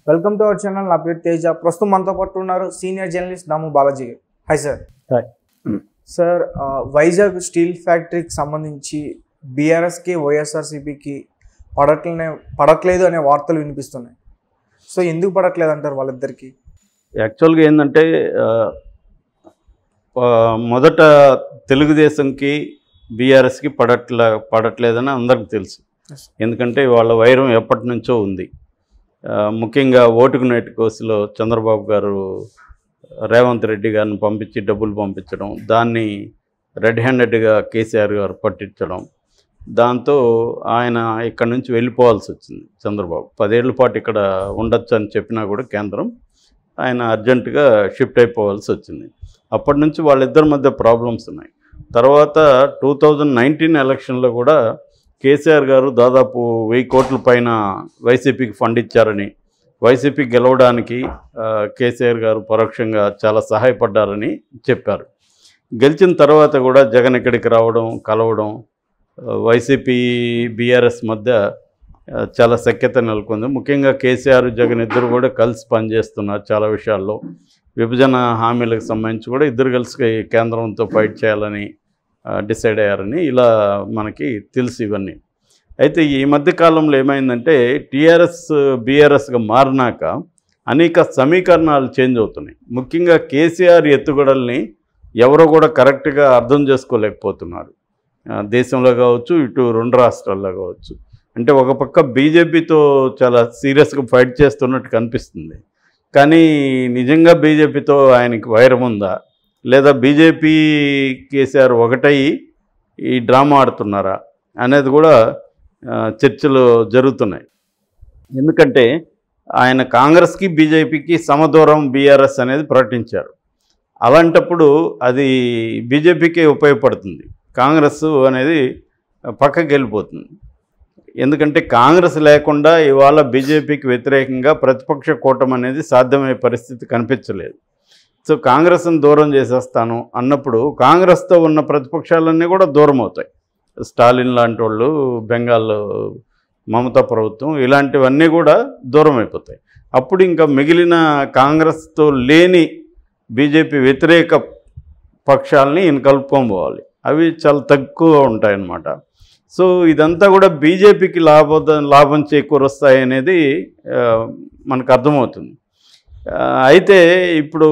Welcome to our channel. నా పేరు తేజ. ప్రస్తుతం మనతో పాటు ఉన్నారు senior journalist Damu Balaji. Hi sir. Hi sir, Vizag steel ఫ్యాక్టరీకి సంబంధించి బీఆర్ఎస్కి వైఎస్ఆర్సీపీకి పడట్లేదు అనే వార్తలు వినిపిస్తున్నాయి. సో ఎందుకు పడట్లేదు అంటారు వాళ్ళిద్దరికి? యాక్చువల్గా ఏంటంటే మొదట తెలుగుదేశంకి బీఆర్ఎస్కి పడట్లేదని అందరికీ తెలుసు. ఎందుకంటే వాళ్ళ వైరం ఎప్పటి నుంచో ఉంది. ముఖ్యంగా ఓటుకు నోటు కోసులో చంద్రబాబు గారు రేవంత్ రెడ్డి గారిని పంపించి డబ్బులు పంపించడం, దాన్ని రెడ్ హ్యాండెడ్గా కేసీఆర్ గారు పట్టించడం, దాంతో ఆయన ఇక్కడ నుంచి వెళ్ళిపోవాల్సి వచ్చింది. చంద్రబాబు 10 ఏళ్ల పాటు ఇక్కడ ఉండొచ్చు అని చెప్పినా కూడా కేంద్రం ఆయన అర్జెంటుగా షిఫ్ట్ అయిపోవాల్సి వచ్చింది. అప్పటి నుంచి వాళ్ళిద్దరి మధ్య ప్రాబ్లమ్స్ ఉన్నాయి. తర్వాత 2019 ఎలక్షన్లో కూడా కేసీఆర్ గారు దాదాపు 1000 కోట్ల పైన వైసీపీకి ఫండ్ ఇచ్చారని, వైసీపీ గెలవడానికి కేసీఆర్ గారు పరోక్షంగా చాలా సహాయపడ్డారని చెప్పారు. గెలిచిన తర్వాత కూడా జగన్ ఇక్కడికి రావడం, కలవడం, వైసీపీ బీఆర్ఎస్ మధ్య చాలా సఖ్యత నెలకొంది. ముఖ్యంగా కేసీఆర్ జగన్ ఇద్దరు కూడా కలిసి పనిచేస్తున్నారు. చాలా విషయాల్లో విభజన హామీలకు సంబంధించి కూడా ఇద్దరు కలిసి కేంద్రంతో ఫైట్ చేయాలని డిసైడ్ అయ్యారని ఇలా మనకి తెలుసు ఇవన్నీ. అయితే ఈ మధ్య కాలంలో ఏమైందంటే టీఆర్ఎస్ బీఆర్ఎస్గా మారినాక అనేక సమీకరణాలు చేంజ్ అవుతున్నాయి. ముఖ్యంగా కేసీఆర్ ఎత్తుగడల్ని ఎవరో కూడా కరెక్ట్గా అర్థం చేసుకోలేకపోతున్నారు. దేశంలో కావచ్చు, ఇటు 2 రాష్ట్రాల్లో కావచ్చు. అంటే ఒక పక్క బీజేపీతో చాలా సీరియస్గా ఫైట్ చేస్తున్నట్టు కనిపిస్తుంది. కానీ నిజంగా బీజేపీతో ఆయనకి వైరం ఉందా, లేదా బీజేపీ కేసీఆర్ ఒకటై ఈ డ్రామా ఆడుతున్నారా అనేది కూడా చర్చలు జరుగుతున్నాయి. ఎందుకంటే ఆయన కాంగ్రెస్కి బీజేపీకి సమదూరం బీఆర్ఎస్ అనేది ప్రకటించారు. అలాంటప్పుడు అది బీజేపీకే ఉపయోగపడుతుంది. కాంగ్రెస్ అనేది పక్కకి వెళ్ళిపోతుంది. ఎందుకంటే కాంగ్రెస్ లేకుండా ఇవాళ బీజేపీకి వ్యతిరేకంగా ప్రతిపక్ష కూటమి అనేది సాధ్యమయ్యే పరిస్థితి కనిపించలేదు. సో కాంగ్రెస్ని దూరం చేసేస్తాను అన్నప్పుడు కాంగ్రెస్తో ఉన్న ప్రతిపక్షాలన్నీ కూడా దూరం అవుతాయి. స్టాలిన్ లాంటి వాళ్ళు, బెంగాల్ మమతా ప్రభుత్వం, ఇలాంటివన్నీ కూడా దూరం అయిపోతాయి. అప్పుడు ఇంకా మిగిలిన కాంగ్రెస్తో లేని బీజేపీ వ్యతిరేక పక్షాలని ఈయన కలుపుకోబోవాలి. అవి చాలా తక్కువ ఉంటాయన్నమాట. సో ఇదంతా కూడా బీజేపీకి లాభం చేకూరుస్తాయి అనేది మనకు అర్థమవుతుంది. అయితే ఇప్పుడు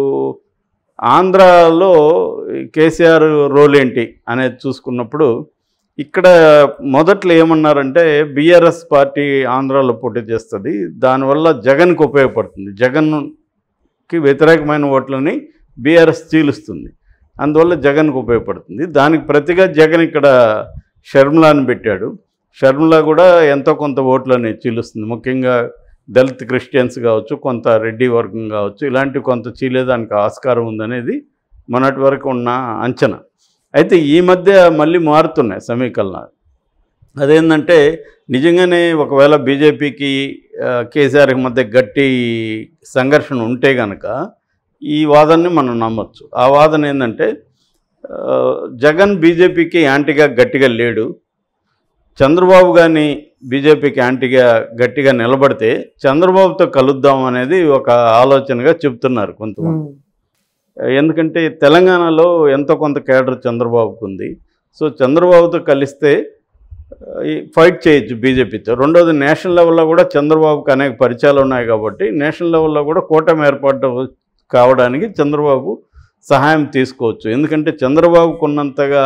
ఆంధ్రాలో కేసీఆర్ రోల్ ఏంటి అనేది చూసుకున్నప్పుడు ఇక్కడ మొదట్లో ఏమన్నారంటే బీఆర్ఎస్ పార్టీ ఆంధ్రాలో పోటీ చేస్తుంది, దానివల్ల జగన్కి ఉపయోగపడుతుంది, జగన్కి వ్యతిరేకమైన ఓట్లని బీఆర్ఎస్ చీలుస్తుంది, అందువల్ల జగన్కి ఉపయోగపడుతుంది. దానికి ప్రతిగా జగన్ ఇక్కడ షర్మిలాని పెట్టాడు. షర్మిల కూడా ఎంతో కొంత ఓట్లని చీలుస్తుంది. ముఖ్యంగా దళిత్ క్రిస్టియన్స్ కావచ్చు, కొంత రెడ్డి వర్గం కావచ్చు, ఇలాంటివి కొంత చీలేదానికి ఆస్కారం ఉందనేది మొన్నటి వరకు ఉన్న అంచనా. అయితే ఈ మధ్య మళ్ళీ మారుతున్నాయి సమీకరణాలు. అదేంటంటే నిజంగానే ఒకవేళ బీజేపీకి కేసీఆర్కి మధ్య గట్టి సంఘర్షణ ఉంటే కనుక ఈ వాదనని మనం నమ్మచ్చు. ఆ వాదన ఏంటంటే జగన్ బీజేపీకి యాంటీగా గట్టిగా లేడు, చంద్రబాబు గారిని బీజేపీకి యాంటీగా గట్టిగా నిలబడితే చంద్రబాబుతో కలుద్దాం అనేది ఒక ఆలోచనగా చెప్తున్నారు కొంతమంది. ఎందుకంటే తెలంగాణలో ఎంతో కొంత కేడర్ చంద్రబాబుకు ఉంది. సో చంద్రబాబుతో కలిస్తే ఫైట్ చేయొచ్చు బీజేపీతో. రెండోది నేషనల్ లెవెల్లో కూడా చంద్రబాబుకి అనేక పరిచయాలు ఉన్నాయి కాబట్టి నేషనల్ లెవెల్లో కూడా కూటమి ఏర్పాటు కావడానికి చంద్రబాబు సహాయం తీసుకోవచ్చు. ఎందుకంటే చంద్రబాబుకు ఉన్నంతగా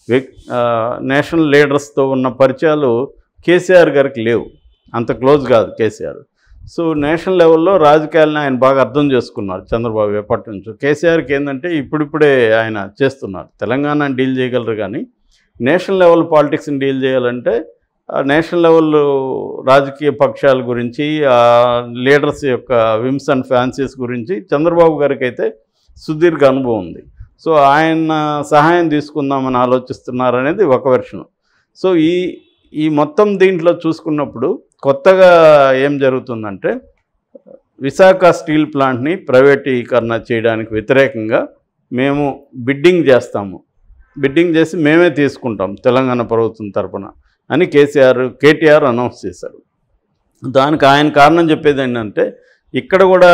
నేషనల్ లీడర్స్తో ఉన్న పరిచయాలు కేసీఆర్ గారికి లేవు, అంత క్లోజ్ కాదు కేసీఆర్. సో నేషనల్ లెవెల్లో రాజకీయాలను ఆయన బాగా అర్థం చేసుకున్నారు చంద్రబాబు ఎప్పటి నుంచో. కేసీఆర్కి ఏంటంటే ఇప్పుడిప్పుడే ఆయన చేస్తున్నారు. తెలంగాణ డీల్ చేయగలరు కానీ నేషనల్ లెవెల్ పాలిటిక్స్ని డీల్ చేయాలంటే నేషనల్ లెవెల్ రాజకీయ పక్షాల గురించి, లీడర్స్ యొక్క విమ్స్ అండ్ ఫ్యాన్సీస్ గురించి చంద్రబాబు గారికి అయితే సుదీర్ఘ అనుభవం ఉంది. సో ఆయన సహాయం తీసుకుందామని ఆలోచిస్తున్నారనేది ఒక వెర్షన్. సో ఈ మొత్తం దీంట్లో చూసుకున్నప్పుడు కొత్తగా ఏం జరుగుతుందంటే విశాఖ స్టీల్ ప్లాంట్ని ప్రైవేటీకరణ చేయడానికి వ్యతిరేకంగా మేము బిడ్డింగ్ చేస్తాము, బిడ్డింగ్ చేసి మేమే తీసుకుంటాం తెలంగాణ ప్రభుత్వం తరపున అని కేటీఆర్ అనౌన్స్ చేశారు. దానికి ఆయన కారణం చెప్పేది ఏంటంటే ఇక్కడ కూడా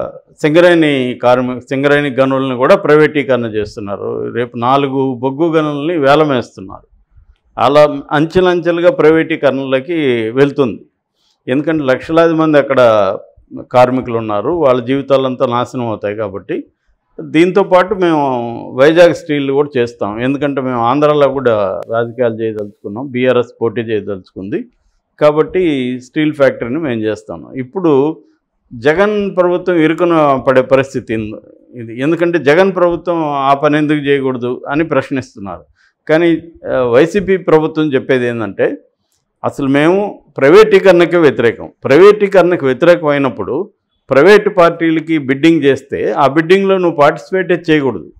సింగరేణి గనులను కూడా ప్రైవేటీకరణ చేస్తున్నారు. రేపు 4 బొగ్గు గనులని వేలం వేస్తున్నారు. అలా అంచెలంచెలుగా ప్రైవేటీకరణలకి వెళ్తుంది. ఎందుకంటే లక్షలాది మంది అక్కడ కార్మికులు ఉన్నారు, వాళ్ళ జీవితాలంతా నాశనం అవుతాయి. కాబట్టి దీంతోపాటు మేము వైజాగ్ స్టీల్ కూడా చేస్తాం. ఎందుకంటే మేము ఆంధ్రాలో కూడా రాజకీయాలు చేయదలుచుకున్నాం, బీఆర్ఎస్ పోటీ చేయదలుచుకుంది. కాబట్టి స్టీల్ ఫ్యాక్టరీని మేము చేస్తాము. ఇప్పుడు జగన్ ప్రభుత్వం ఇరుకున పడే పరిస్థితి ఇది. ఎందుకంటే జగన్ ప్రభుత్వం ఆ పని ఎందుకు చేయకూడదు అని ప్రశ్నిస్తున్నారు. కానీ వైసీపీ ప్రభుత్వం చెప్పేది ఏంటంటే అసలు మేము ప్రైవేటీకరణకి వ్యతిరేకమైనప్పుడు ప్రైవేటు పార్టీలకి బిడ్డింగ్ చేస్తే ఆ బిడ్డింగ్లో నువ్వు పార్టిసిపేట్ చేయకూడదు.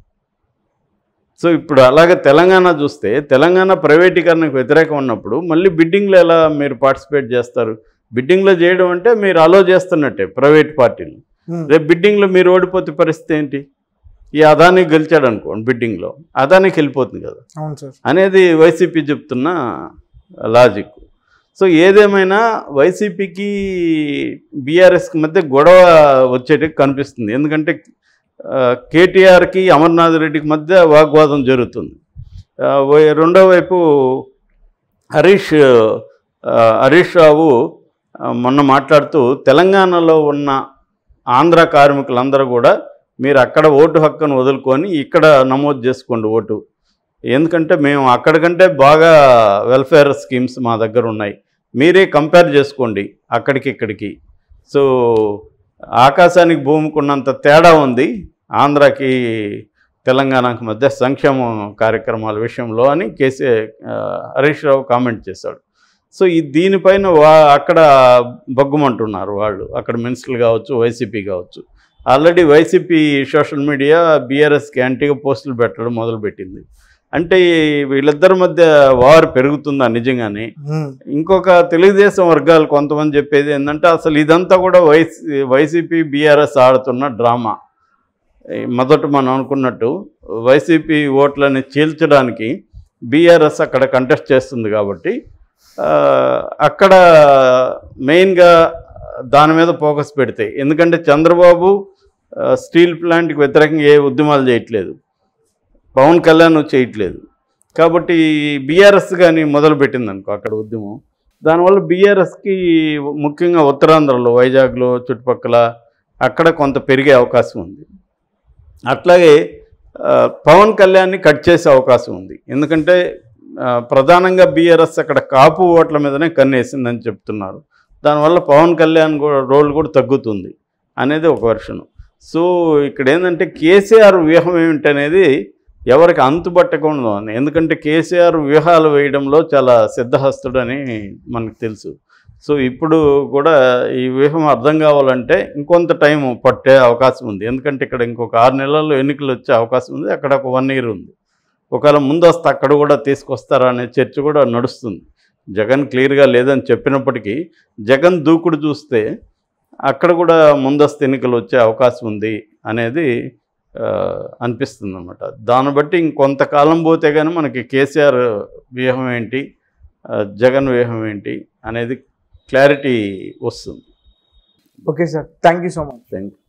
సో ఇప్పుడు అలాగే తెలంగాణ చూస్తే తెలంగాణ ప్రైవేటీకరణకు వ్యతిరేకం ఉన్నప్పుడు మళ్ళీ బిడ్డింగ్లో ఎలా మీరు పార్టిసిపేట్ చేస్తారు? బిడ్డింగ్లో చేయడం అంటే మీరు అలో చేస్తున్నట్టే ప్రైవేట్ పార్టీలు. రేపు బిడ్డింగ్లో మీరు ఓడిపోతే పరిస్థితి ఏంటి? ఈ అదాని గెలిచాడు అనుకోండి, బిడ్డింగ్లో అదానికి వెళ్ళిపోతుంది కదా అనేది వైసీపీ చెప్తున్న లాజిక్. సో ఏదేమైనా వైసీపీకి బీఆర్ఎస్కి మధ్య గొడవ వచ్చేటికి కనిపిస్తుంది. ఎందుకంటే కేటీఆర్కి అమర్నాథ్ రెడ్డికి మధ్య వాగ్వాదం జరుగుతుంది. రెండో వైపు హరీష్ రావు మొన్న మాట్లాడుతూ తెలంగాణలో ఉన్న ఆంధ్ర కార్మికులందరూ కూడా మీరు అక్కడ ఓటు హక్కును వదులుకొని ఇక్కడ నమోదు చేసుకోండి ఓటు. ఎందుకంటే మేము అక్కడికంటే బాగా వెల్ఫేర్ స్కీమ్స్ మా దగ్గర ఉన్నాయి, మీరే కంపేర్ చేసుకోండి అక్కడికి ఇక్కడికి. సో ఆకాశానికి భూమికి ఉన్నంత తేడా ఉంది ఆంధ్రాకి తెలంగాణకి మధ్య సంక్షేమ కార్యక్రమాల విషయంలో అని హరీష్ రావు కామెంట్ చేశాడు. సో దీనిపైన అక్కడ బగ్గుమంటున్నారు వాళ్ళు, అక్కడ మినిస్టర్లు కావచ్చు, వైసీపీ కావచ్చు. ఆల్రెడీ వైసీపీ సోషల్ మీడియా బీఆర్ఎస్కి యాంటీగా పోస్టులు పెట్టడం మొదలుపెట్టింది. అంటే వీళ్ళిద్దరి మధ్య వారు పెరుగుతుందా నిజంగానే? ఇంకొక తెలుగుదేశం వర్గాలు కొంతమంది చెప్పేది ఏంటంటే అసలు ఇదంతా కూడా వైసీపీ బీఆర్ఎస్ ఆడుతున్న డ్రామా. మొదట మనం అనుకున్నట్టు వైసీపీ ఓట్లని చీల్చడానికి బీఆర్ఎస్ అక్కడ కంటెస్ట్ చేస్తుంది కాబట్టి అక్కడ మెయిన్గా దాని మీద ఫోకస్ పెడితే, ఎందుకంటే చంద్రబాబు స్టీల్ ప్లాంట్కి వ్యతిరేకంగా ఏ ఉద్యమాలు చేయట్లేదు, పవన్ కళ్యాణ్ చేయట్లేదు. కాబట్టి బీఆర్ఎస్ కానీ మొదలుపెట్టింది అనుకో అక్కడ ఉద్యమం, దానివల్ల బీఆర్ఎస్కి ముఖ్యంగా ఉత్తరాంధ్రలో వైజాగ్లో చుట్టుపక్కల అక్కడ కొంత పెరిగే అవకాశం ఉంది. అట్లాగే పవన్ కళ్యాణ్ని కట్ చేసే అవకాశం ఉంది. ఎందుకంటే ప్రధానంగా బీఆర్ఎస్ అక్కడ కాపు ఓట్ల మీదనే కన్నేసిందని చెప్తున్నారు. దానివల్ల పవన్ కళ్యాణ్ రోల్ కూడా తగ్గుతుంది అనేది ఒక వెర్షన్. సో ఇక్కడ ఏంటంటే కేసీఆర్ వ్యూహం ఏమిటనేది ఎవరికి అంతుబట్టకుండా ఉంది. ఎందుకంటే కేసీఆర్ వ్యూహాలు వేయడంలో చాలా సిద్ధహస్తుడని మనకు తెలుసు. సో ఇప్పుడు కూడా ఈ వ్యూహం అర్థం కావాలంటే ఇంకొంత టైం పట్టే అవకాశం ఉంది. ఎందుకంటే ఇక్కడ ఇంకొక 6 నెలల్లో ఎన్నికలు వచ్చే అవకాశం ఉంది, అక్కడ ఒక 1 year ఉంది. ఒకవేళ ముందు వస్తే అక్కడ కూడా తీసుకొస్తారా అనే చర్చ కూడా నడుస్తుంది. జగన్ క్లియర్గా లేదని చెప్పినప్పటికీ జగన్ దూకుడు చూస్తే అక్కడ కూడా ముందస్తు ఎన్నికలు వచ్చే అవకాశం ఉంది అనేది అనిపిస్తుంది అన్నమాట. దాన్ని బట్టి ఇంకొంతకాలం పోతే కానీ మనకి కేసీఆర్ వ్యూహం ఏంటి, జగన్ వ్యూహం ఏంటి అనేది క్లారిటీ వస్తుంది. Okay sir, thank you so much. Thank you.